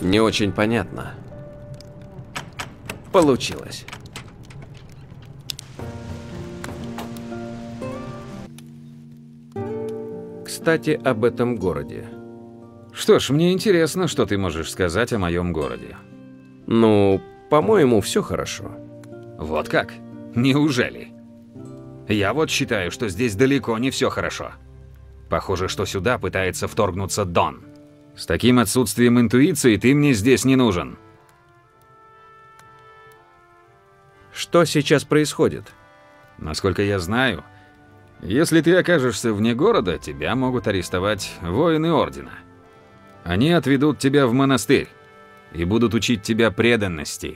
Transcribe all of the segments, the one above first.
Не очень понятно. Получилось. Кстати, об этом городе. Что ж, мне интересно, что ты можешь сказать о моем городе. Ну, по-моему, все хорошо. Вот как? Неужели? Я вот считаю, что здесь далеко не все хорошо. Похоже, что сюда пытается вторгнуться Дон. С таким отсутствием интуиции ты мне здесь не нужен. Что сейчас происходит? Насколько я знаю, если ты окажешься вне города, тебя могут арестовать воины Ордена. Они отведут тебя в монастырь и будут учить тебя преданности.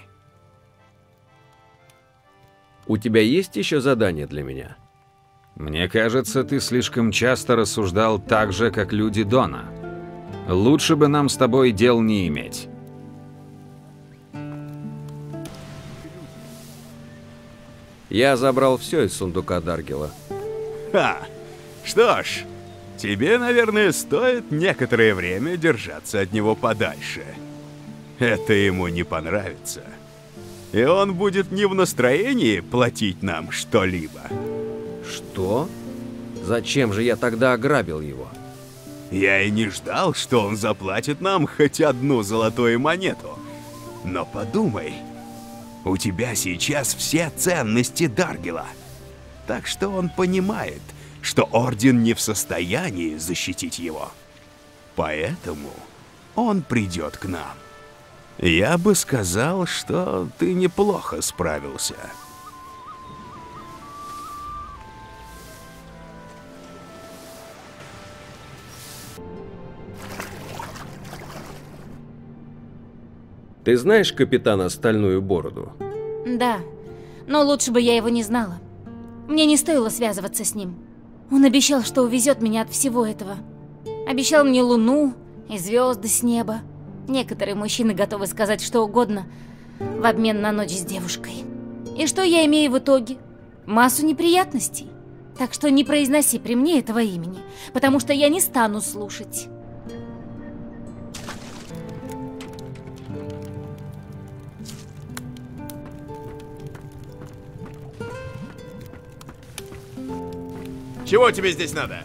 У тебя есть еще задание для меня? Мне кажется, ты слишком часто рассуждал так же, как люди Дона. Лучше бы нам с тобой дел не иметь. Я забрал все из сундука Даргила. Ха! Что ж, тебе, наверное, стоит некоторое время держаться от него подальше. Это ему не понравится. И он будет не в настроении платить нам что-либо. Что? Зачем же я тогда ограбил его? Я и не ждал, что он заплатит нам хоть одну золотую монету. Но подумай, у тебя сейчас все ценности Даргила. Так что он понимает, что Орден не в состоянии защитить его. Поэтому он придет к нам. Я бы сказал, что ты неплохо справился. Ты знаешь капитана Стальную Бороду? Да, но лучше бы я его не знала. Мне не стоило связываться с ним. Он обещал, что увезет меня от всего этого. Обещал мне луну и звезды с неба. Некоторые мужчины готовы сказать что угодно в обмен на ночь с девушкой. И что я имею в итоге? Массу неприятностей. Так что не произноси при мне этого имени, потому что я не стану слушать. Чего тебе здесь надо?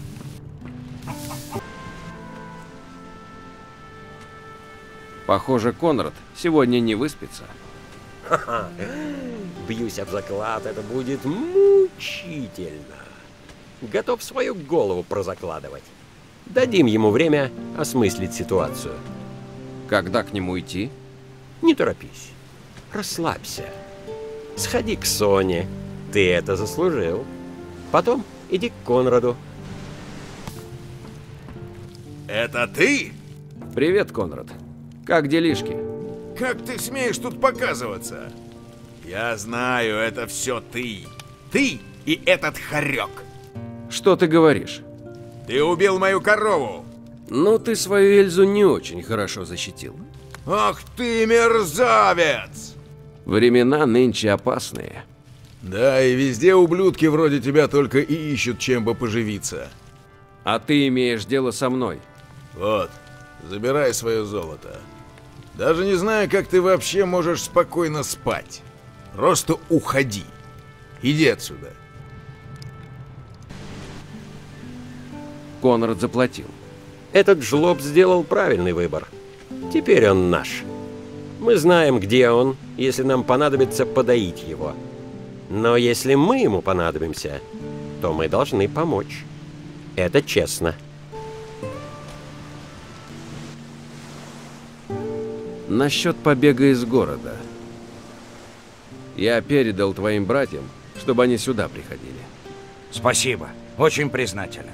Похоже, Конрад сегодня не выспится. Ха-ха. Бьюсь об заклад, это будет мучительно. Готов свою голову прозакладывать. Дадим ему время осмыслить ситуацию. Когда к нему идти? Не торопись. Расслабься. Сходи к Соне. Ты это заслужил. Потом иди к Конраду. Это ты? Привет, Конрад. Как делишки? Как ты смеешь тут показываться? Я знаю, это все ты. Ты и этот хорек. Что ты говоришь? Ты убил мою корову. Ну, ты свою Эльзу не очень хорошо защитил. Ах ты мерзавец! Времена нынче опасные. Да, и везде ублюдки вроде тебя только и ищут, чем бы поживиться. А ты имеешь дело со мной. Вот, забирай свое золото. Даже не знаю, как ты вообще можешь спокойно спать. Просто уходи. Иди отсюда. Конрад заплатил. Этот жлоб сделал правильный выбор. Теперь он наш. Мы знаем, где он, если нам понадобится подоить его. Но если мы ему понадобимся, то мы должны помочь. Это честно. Насчет побега из города. Я передал твоим братьям, чтобы они сюда приходили. Спасибо. Очень признателен.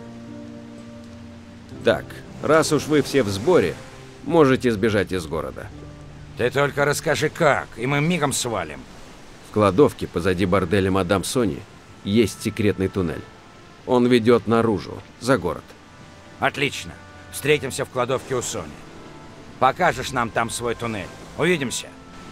Так, раз уж вы все в сборе, можете сбежать из города. Ты только расскажи как, и мы мигом свалим. В кладовке позади борделя мадам Сони есть секретный туннель. Он ведет наружу, за город. Отлично. Встретимся в кладовке у Сони. Покажешь нам там свой туннель. Увидимся.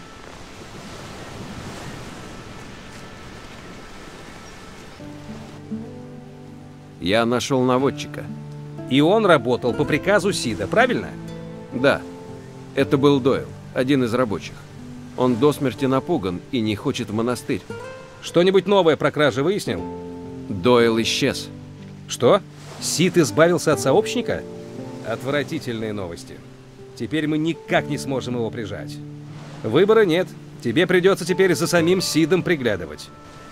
Я нашел наводчика. И он работал по приказу Сида, правильно? Да. Это был Дойл, один из рабочих. Он до смерти напуган и не хочет в монастырь. Что-нибудь новое про кражи выяснил? Дойл исчез. Что? Сид избавился от сообщника? Отвратительные новости. Теперь мы никак не сможем его прижать. Выбора нет. Тебе придется теперь за самим Сидом приглядывать.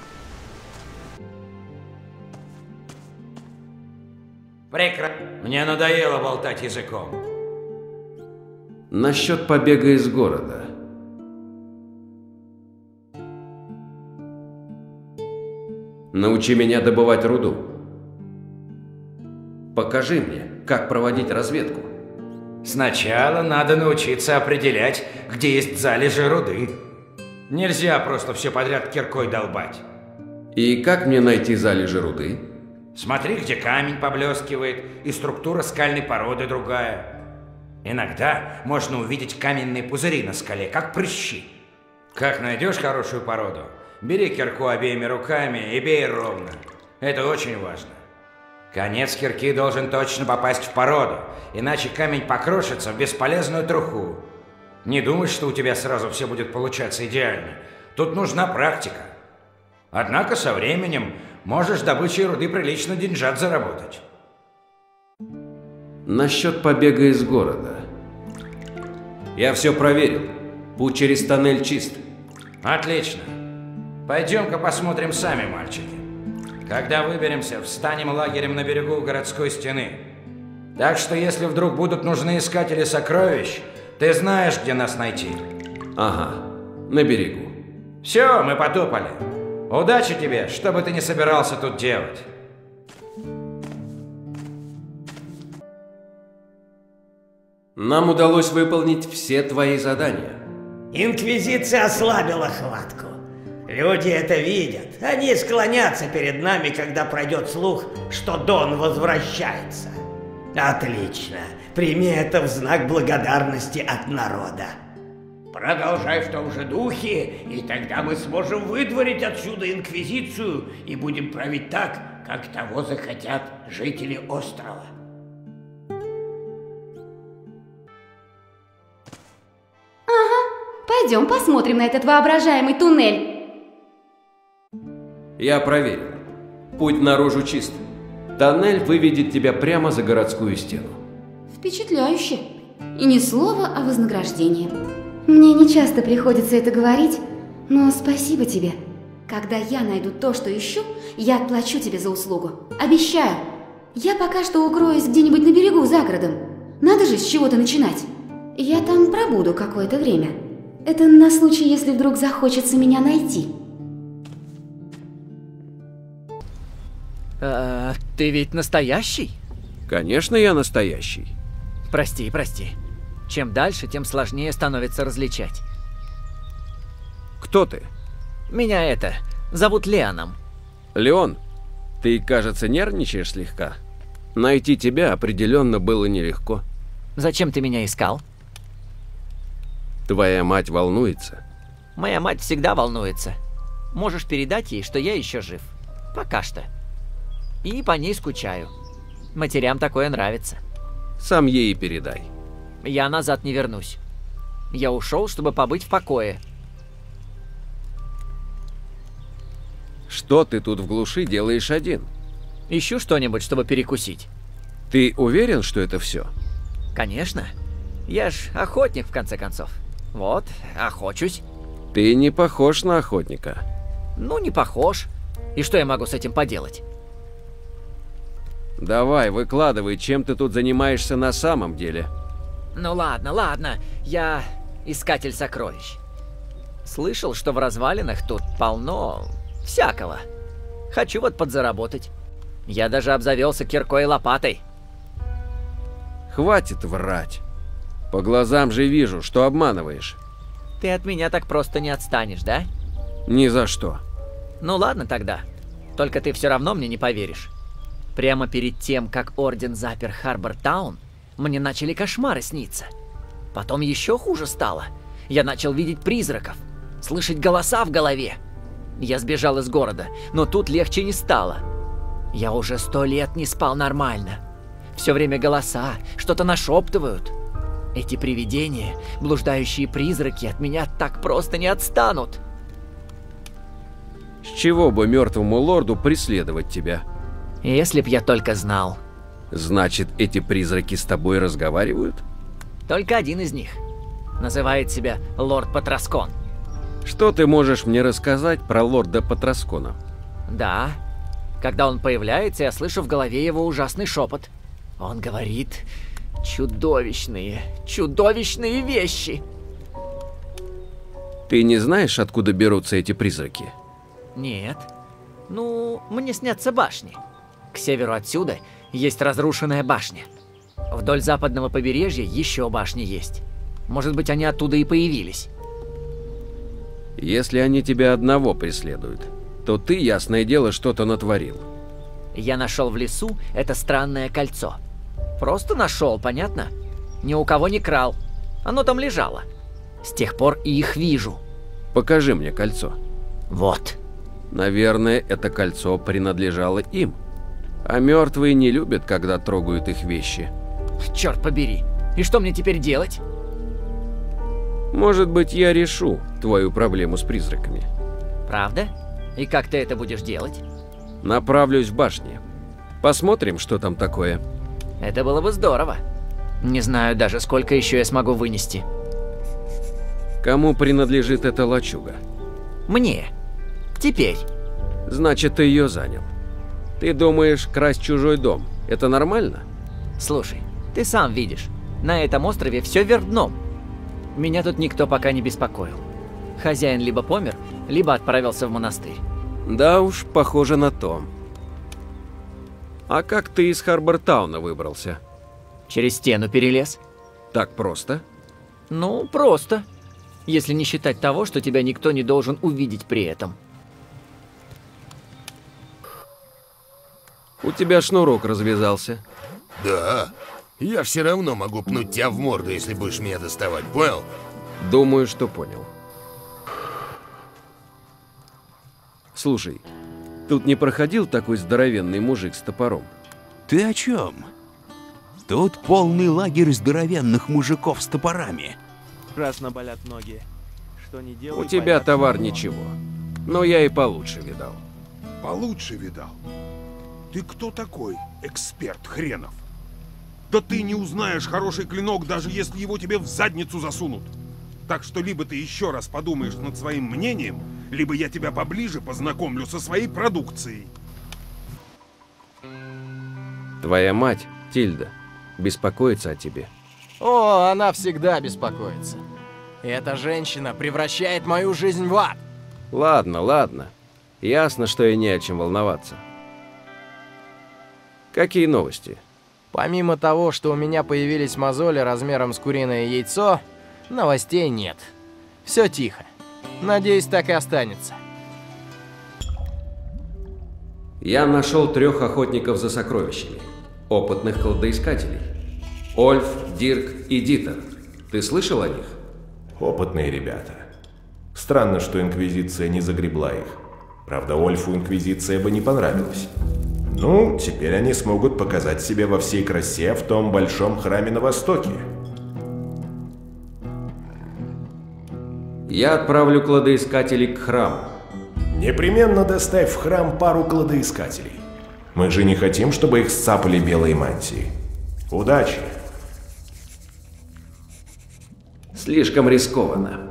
Мне надоело болтать языком. Насчет побега из города. Научи меня добывать руду. Покажи мне, как проводить разведку. Сначала надо научиться определять, где есть залежи руды. Нельзя просто все подряд киркой долбать. И как мне найти залежи руды? Смотри, где камень поблескивает, и структура скальной породы другая. Иногда можно увидеть каменные пузыри на скале, как прыщи. Как найдешь хорошую породу, бери кирку обеими руками и бей ровно. Это очень важно. Конец кирки должен точно попасть в породу, иначе камень покрошится в бесполезную труху. Не думай, что у тебя сразу все будет получаться идеально. Тут нужна практика. Однако со временем можешь добычей руды прилично деньжат заработать. Насчет побега из города. Я все проверил. Путь через тоннель чист. Отлично. Пойдем-ка посмотрим сами, мальчики. Когда выберемся, встанем лагерем на берегу городской стены. Так что, если вдруг будут нужны искатели сокровищ, ты знаешь, где нас найти. Ага, на берегу. Все, мы потопали. Удачи тебе, что бы ты ни собирался тут делать. Нам удалось выполнить все твои задания. Инквизиция ослабила хватку. Люди это видят. Они склонятся перед нами, когда пройдет слух, что Дон возвращается. Отлично. Прими это в знак благодарности от народа. Продолжай в том же духе, и тогда мы сможем выдворить отсюда Инквизицию и будем править так, как того захотят жители острова. Пойдем посмотрим на этот воображаемый туннель. Я проверил. Путь наружу чист. Тоннель выведет тебя прямо за городскую стену. Впечатляюще. И ни слова о вознаграждении. Мне не часто приходится это говорить, но спасибо тебе. Когда я найду то, что ищу, я отплачу тебе за услугу. Обещаю. Я пока что укроюсь где-нибудь на берегу за городом. Надо же с чего-то начинать. Я там пробуду какое-то время. Это на случай, если вдруг захочется меня найти. Ты ведь настоящий? Конечно, я настоящий. Прости. Чем дальше, тем сложнее становится различать. Кто ты? Меня зовут Леоном. Леон, ты, кажется, нервничаешь слегка. Найти тебя определенно было нелегко. Зачем ты меня искал? Твоя мать волнуется. Моя мать всегда волнуется. Можешь передать ей, что я еще жив. Пока что. И по ней скучаю. Матерям такое нравится. Сам ей и передай. Я назад не вернусь. Я ушел, чтобы побыть в покое. Что ты тут в глуши делаешь один? Ищу что-нибудь, чтобы перекусить. Ты уверен, что это все? Конечно. Я ж охотник, в конце концов. Вот, охочусь. Ты не похож на охотника. Ну, не похож. И что я могу с этим поделать? Давай, выкладывай, чем ты тут занимаешься на самом деле. Ну ладно. Я искатель сокровищ. Слышал, что в развалинах тут полно всякого. Хочу вот подзаработать. Я даже обзавелся киркой и лопатой. Хватит врать. По глазам же вижу, что обманываешь. Ты от меня так просто не отстанешь, да? Ни за что. Ну ладно тогда. Только ты все равно мне не поверишь. Прямо перед тем, как Орден запер Харбор-таун, мне начали кошмары сниться. Потом еще хуже стало. Я начал видеть призраков, слышать голоса в голове. Я сбежал из города, но тут легче не стало. Я уже 100 лет не спал нормально. Все время голоса, что-то нашептывают. Эти привидения, блуждающие призраки от меня так просто не отстанут. С чего бы мертвому лорду преследовать тебя? Если б я только знал. Значит, эти призраки с тобой разговаривают? Только один из них. Называет себя Лорд Патраскон. Что ты можешь мне рассказать про лорда Патраскона? Да. Когда он появляется, я слышу в голове его ужасный шепот. Он говорит чудовищные вещи. Ты не знаешь, откуда берутся эти призраки? Нет. Ну, мне снятся башни. К северу отсюда есть разрушенная башня. Вдоль западного побережья еще башни есть. Может быть, они оттуда и появились. Если они тебя одного преследуют, то ты, ясное дело, что-то натворил. Я нашел в лесу это странное кольцо. Просто нашел, понятно? Ни у кого не крал. Оно там лежало. С тех пор и их вижу. Покажи мне кольцо. Вот. Наверное, это кольцо принадлежало им. А мертвые не любят, когда трогают их вещи. Черт побери. И что мне теперь делать? Может быть, я решу твою проблему с призраками. Правда? И как ты это будешь делать? Направлюсь в башню. Посмотрим, что там такое. Это было бы здорово. Не знаю даже, сколько еще я смогу вынести. Кому принадлежит эта лачуга? Мне. Теперь. Значит, ты ее занял. Ты думаешь, красть чужой дом – это нормально? Слушай, ты сам видишь, на этом острове все вверх дном. Меня тут никто пока не беспокоил. Хозяин либо помер, либо отправился в монастырь. Да уж, похоже на то. А как ты из Харбортауна выбрался? Через стену перелез. Так просто? Ну, просто. Если не считать того, что тебя никто не должен увидеть при этом. У тебя шнурок развязался. Да. Я все равно могу пнуть тебя в морду, если будешь меня доставать, понял? Думаю, что понял. Слушай, тут не проходил такой здоровенный мужик с топором? Ты о чем? Тут полный лагерь здоровенных мужиков с топорами. Красно болят ноги. Что не делай, У тебя товар ничего, но я и получше видал. Получше видал? Ты кто такой, эксперт хренов? Да ты не узнаешь хороший клинок, даже если его тебе в задницу засунут. Так что либо ты еще раз подумаешь над своим мнением, либо я тебя поближе познакомлю со своей продукцией. Твоя мать, Тильда, беспокоится о тебе. О, она всегда беспокоится. Эта женщина превращает мою жизнь в ад. Ладно, ладно. Ясно, что и не о чем волноваться. Какие новости? Помимо того, что у меня появились мозоли размером с куриное яйцо, новостей нет. Все тихо. Надеюсь, так и останется. Я нашел 3 охотников за сокровищами. Опытных кладоискателей. Ольф, Дирк и Дитер. Ты слышал о них? Опытные ребята. Странно, что Инквизиция не загребла их. Правда, Ольфу Инквизиция бы не понравилась. Ну, теперь они смогут показать себя во всей красе в том большом храме на востоке. Я отправлю кладоискателей к храму. Непременно доставь в храм пару кладоискателей. Мы же не хотим, чтобы их сцапали белые мантии. Удачи! Слишком рискованно.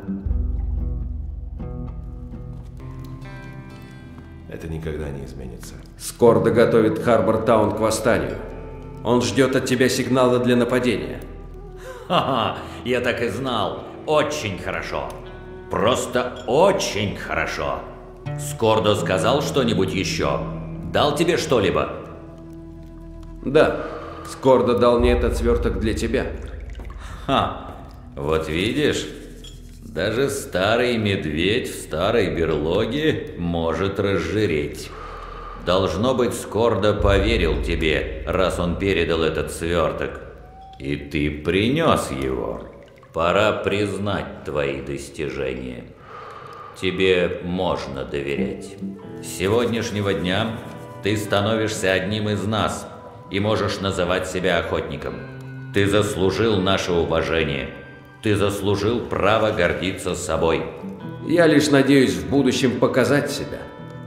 Это никогда не изменится. Скордо готовит Харбортаун к восстанию. Он ждет от тебя сигнала для нападения. Ха-ха, я так и знал. Очень хорошо. Просто очень хорошо. Скордо сказал что-нибудь еще? Дал тебе что-либо? Да, Скордо дал мне этот сверток для тебя. Ха, вот видишь, даже старый медведь в старой берлоге может разжиреть. Должно быть, Скордо поверил тебе, раз он передал этот сверток. И ты принес его. Пора признать твои достижения. Тебе можно доверять. С сегодняшнего дня ты становишься одним из нас и можешь называть себя охотником. Ты заслужил наше уважение. Ты заслужил право гордиться собой. Я лишь надеюсь в будущем показать себя.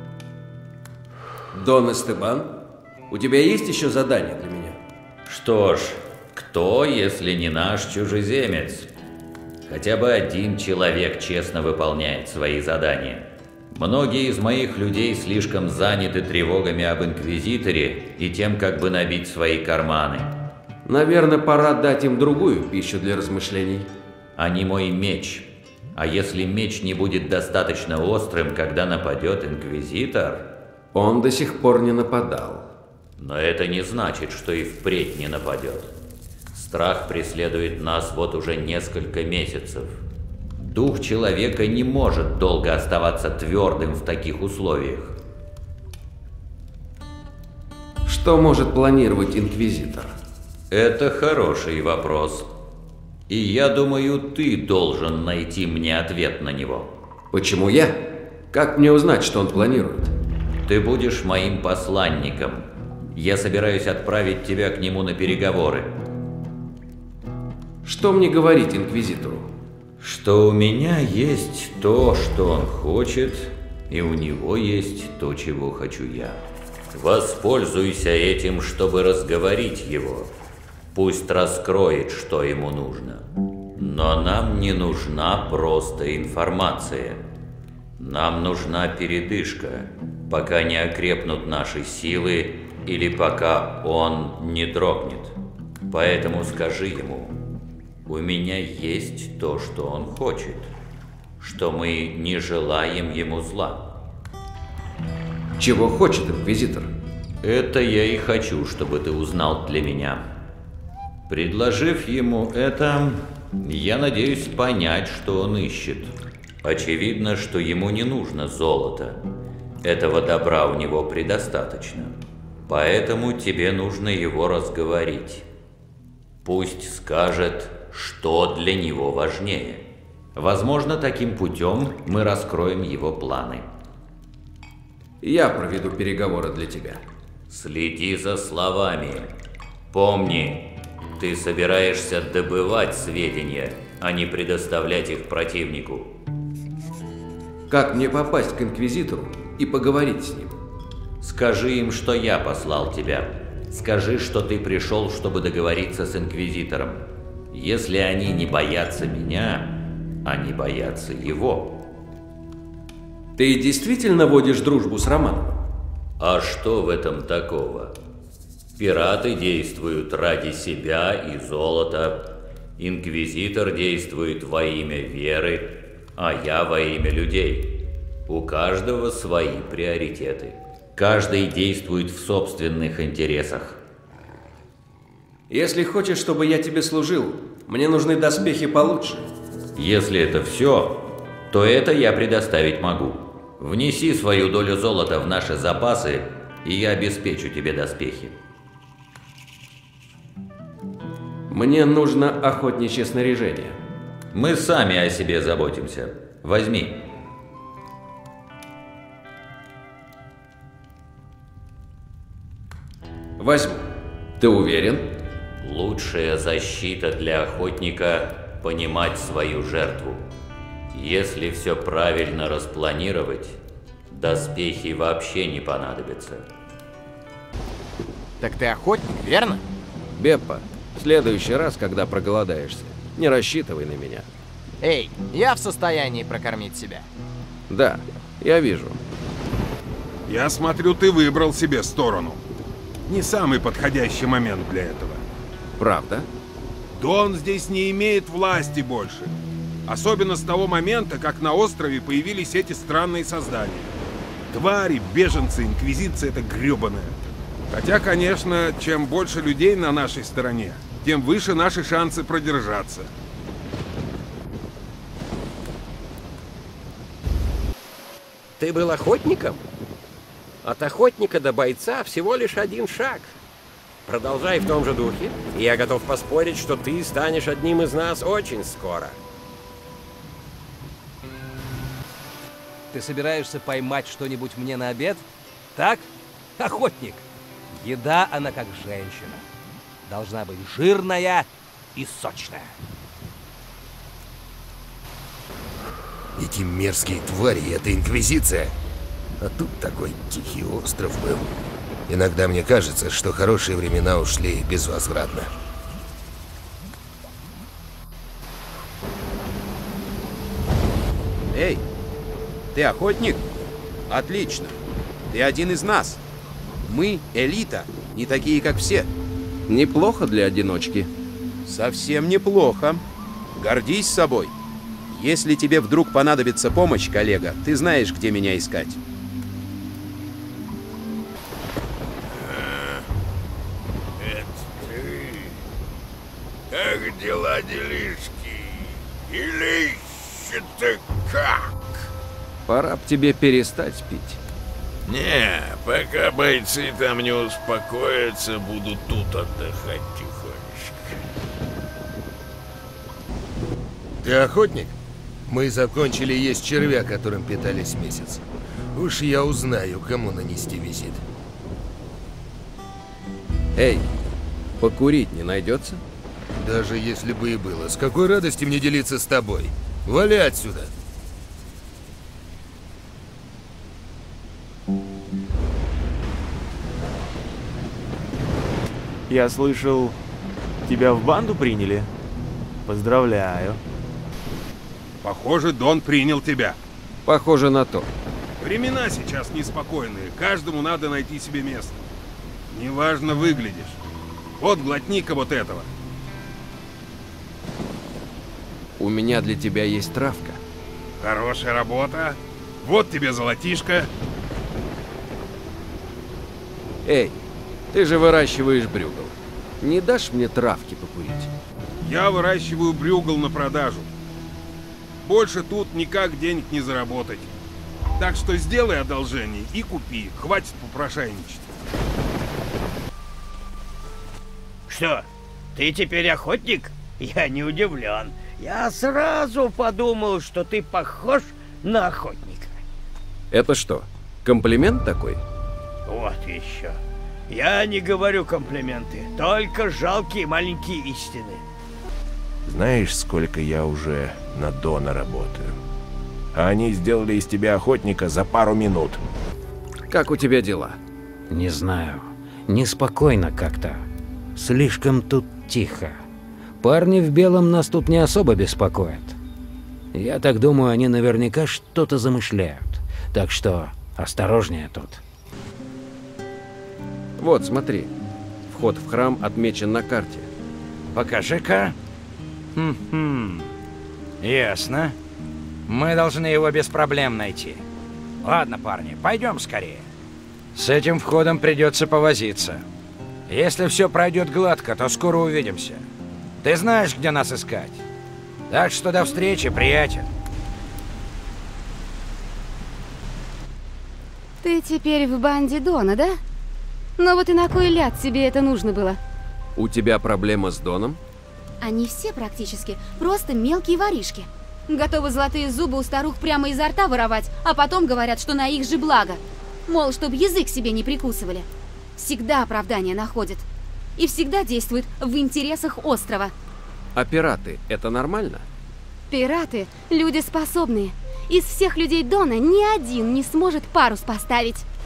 Дон Эстебан, у тебя есть еще задание для меня? Что ж, кто, если не наш чужеземец? Хотя бы один человек честно выполняет свои задания. Многие из моих людей слишком заняты тревогами об Инквизиторе и тем, как бы набить свои карманы. Наверное, пора дать им другую пищу для размышлений. Они мой меч. А если меч не будет достаточно острым, когда нападет Инквизитор... Он до сих пор не нападал. Но это не значит, что и впредь не нападет. Страх преследует нас вот уже несколько месяцев. Дух человека не может долго оставаться твердым в таких условиях. Что может планировать Инквизитор? Это хороший вопрос. И я думаю, ты должен найти мне ответ на него. Почему я? Как мне узнать, что он планирует? Ты будешь моим посланником. Я собираюсь отправить тебя к нему на переговоры. Что мне говорить Инквизитору? Что у меня есть то, что он хочет, и у него есть то, чего хочу я. Воспользуйся этим, чтобы разговорить его. Пусть раскроет, что ему нужно. Но нам не нужна просто информация. Нам нужна передышка, пока не окрепнут наши силы или пока он не дрогнет. Поэтому скажи ему, у меня есть то, что он хочет, что мы не желаем ему зла. Чего хочет Инквизитор? Это я и хочу, чтобы ты узнал для меня. Предложив ему это, я надеюсь понять, что он ищет. Очевидно, что ему не нужно золото. Этого добра у него предостаточно. Поэтому тебе нужно его разговорить. Пусть скажет, что для него важнее. Возможно, таким путем мы раскроем его планы. Я проведу переговоры для тебя. Следи за словами. Помни, ты собираешься добывать сведения, а не предоставлять их противнику. Как мне попасть к Инквизитору и поговорить с ним? Скажи им, что я послал тебя. Скажи, что ты пришел, чтобы договориться с Инквизитором. Если они не боятся меня, они боятся его. Ты действительно водишь дружбу с Романовым? А что в этом такого? Пираты действуют ради себя и золота. Инквизитор действует во имя веры, а я во имя людей. У каждого свои приоритеты. Каждый действует в собственных интересах. Если хочешь, чтобы я тебе служил, мне нужны доспехи получше. Если это все, то это я предоставить могу. Внеси свою долю золота в наши запасы, и я обеспечу тебе доспехи. Мне нужно охотничье снаряжение. Мы сами о себе заботимся. Возьми. Возьму. Ты уверен? Лучшая защита для охотника – понимать свою жертву. Если все правильно распланировать, доспехи вообще не понадобятся. Так ты охотник, верно? Беппа, в следующий раз, когда проголодаешься, не рассчитывай на меня. Эй, я в состоянии прокормить себя. Да, я вижу. Я смотрю, ты выбрал себе сторону. Не самый подходящий момент для этого. Правда? Дон здесь не имеет власти больше. Особенно с того момента, как на острове появились эти странные создания. Твари, беженцы, инквизиция эта гребаная. Хотя, конечно, чем больше людей на нашей стороне, тем выше наши шансы продержаться. Ты был охотником? От охотника до бойца всего лишь один шаг. Продолжай в том же духе, и я готов поспорить, что ты станешь одним из нас очень скоро. Ты собираешься поймать что-нибудь мне на обед? Так? Охотник. Еда, она как женщина. должна быть жирная и сочная. Эти мерзкие твари, это Инквизиция. А тут такой тихий остров был. Иногда мне кажется, что хорошие времена ушли безвозвратно. Эй, ты охотник? Отлично. Ты один из нас. Мы элита, не такие, как все. Неплохо для одиночки. Совсем неплохо. Гордись собой. Если тебе вдруг понадобится помощь, коллега, ты знаешь, где меня искать. Как дела, делишки? Или ищете как? Пора б тебе перестать пить. Не, пока бойцы там не успокоятся, буду тут отдыхать тихонечко. Ты охотник? Мы закончили есть червя, которым питались месяц. Уж я узнаю, кому нанести визит. Эй, покурить не найдется? Даже если бы и было, с какой радости мне делиться с тобой? Вали отсюда! Я слышал, тебя в банду приняли? Поздравляю. Похоже, Дон принял тебя. Похоже на то. Времена сейчас неспокойные, каждому надо найти себе место. Неважно выглядишь. Вот глотни-ка вот этого. У меня для тебя есть травка. Хорошая работа. Вот тебе золотишко. Эй, ты же выращиваешь брюгал. Не дашь мне травки покурить? Я выращиваю брюгал на продажу. Больше тут никак денег не заработать. Так что сделай одолжение и купи. Хватит попрошайничать. Что, ты теперь охотник? Я не удивлен. Я сразу подумал, что ты похож на охотника. Это что, комплимент такой? Вот еще. Я не говорю комплименты, только жалкие маленькие истины. Знаешь, сколько я уже на Дона работаю? А они сделали из тебя охотника за пару минут. Как у тебя дела? Не знаю. Неспокойно как-то. Слишком тут тихо. Парни в белом нас тут не особо беспокоят. Я так думаю, они наверняка что-то замышляют. Так что осторожнее тут. Вот, смотри. Вход в храм отмечен на карте. Покажи-ка. Ясно. Мы должны его без проблем найти. Ладно, парни, пойдем скорее. С этим входом придется повозиться. Если все пройдет гладко, то скоро увидимся. Ты знаешь, где нас искать. Так что до встречи, приятель. Ты теперь в банде Дона, да? Но вот и на кой ляд тебе это нужно было? У тебя проблема с Доном? Они все практически просто мелкие воришки. Готовы золотые зубы у старух прямо изо рта воровать, а потом говорят, что на их же благо. Мол, чтоб язык себе не прикусывали. Всегда оправдание находят. И всегда действуют в интересах острова. А пираты — это нормально? Пираты – люди способные. Из всех людей Дона ни один не сможет парус поставить.